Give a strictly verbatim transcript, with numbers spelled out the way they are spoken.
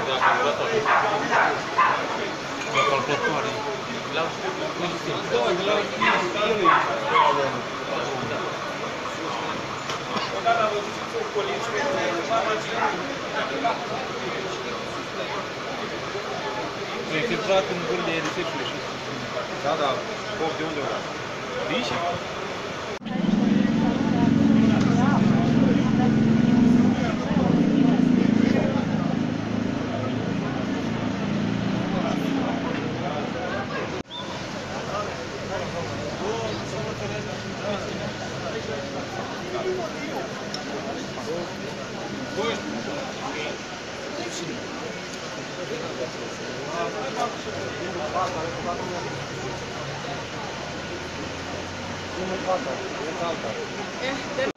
La calcolatoare. La e filtrat în vârle recepțiile și da, da, foc de unde ori? De aici? Nu mă fac, e alta.